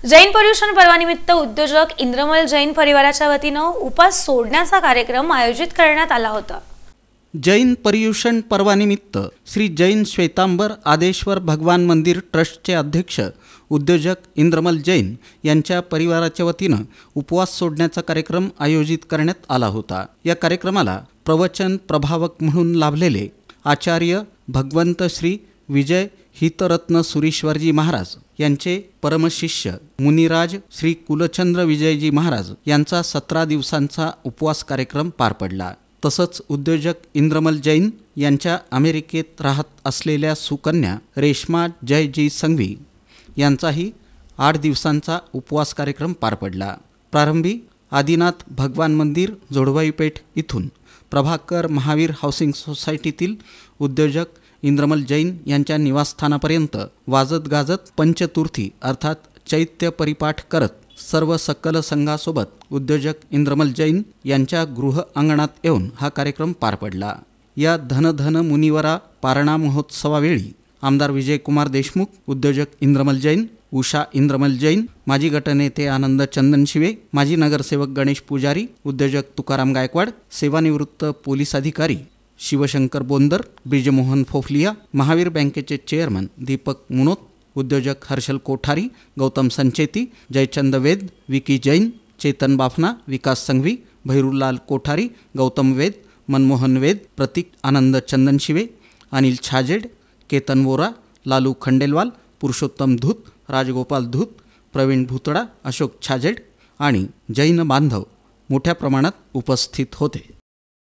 जैन पर्युषण पर्वानिमित्त उद्योजक इंद्रमल जैन परिवाराच्या वतीनं उपास सोडण्याचा कार्यक्रम आयोजित करण्यात आला होता। जैन पर्युषण पर्वानिमित्त श्री जैन श्वेतांबर आदेश्वर भगवान मंदिर ट्रस्टचे अध्यक्ष उद्योजक इंद्रमल जैन यांच्या परिवाराच्या वतीनं उपवास सोडण्याचा कार्यक्रम आयोजित करण्यात आला होता। या कार्यक्रमाला प्रवचन प्रभावक म्हणून लाभलेले आचार्य भगवंत श्री विजय हितरत्न सुरीश्वरजी महाराज यांचे परमशिष्य मुनिराज श्री कुलचंद्र विजयजी महाराज यांचा 17 दिवसांचा उपवास कार्यक्रम पार पडला। तसंच उद्योजक इंद्रमल जैन यांच्या अमेरिकेत राहत असलेल्या सुकन्या रेश्मा जयजी संघवी यांचाही 8 दिवसांचा उपवास कार्यक्रम पार पडला। प्रारंभी आदिनाथ भगवान मंदिर जोडवाईपेठ इथून प्रभाकर महावीर हाऊसिंग सोसायटीतील उद्योजक इंद्रमल जैन यांच्या निवासस्थानापर्यंत वाजत गाजत पंचतुर्थी अर्थात चैत्य परिपाठ करत सर्व सकल संघासोबत उद्योजक इंद्रमल जैन यांच्या गृह अंगणात येऊन हा कार्यक्रम पार पडला। या धन धन मुनिवरा पारणा महोत्सवावेळी आमदार विजयकुमार देशमुख, उद्योजक इंद्रमल जैन, उषा इंद्रमल जैन, माजी गटनेते आनंद चंदनशिवे, माजी नगरसेवक गणेश पुजारी, उद्योजक तुकाराम गायकवाड, सेवानिवृत्त पोलीस अधिकारी शिवशंकर बोंदर, ब्रिजमोहन फोफलिया, महावीर बँकेचे चेअरमन दीपक मुनोत, उद्योजक हर्षल कोठारी, गौतम संचेती, जयचंद वेद, विकी जैन, चेतन बाफना, विकास संघवी, भैरूलाल कोठारी, गौतम वेद, मनमोहन वेद, प्रतीक आनंद चंदनशिवे, अनिल छाजेड, केतन वोरा, लालू खंडेलवाल, पुरुषोत्तम धूत, राजगोपाल धूत, प्रवीण भुतडा, अशोक छाजेड आणि जैन बांधव मोठ्या प्रमाणात उपस्थित होते।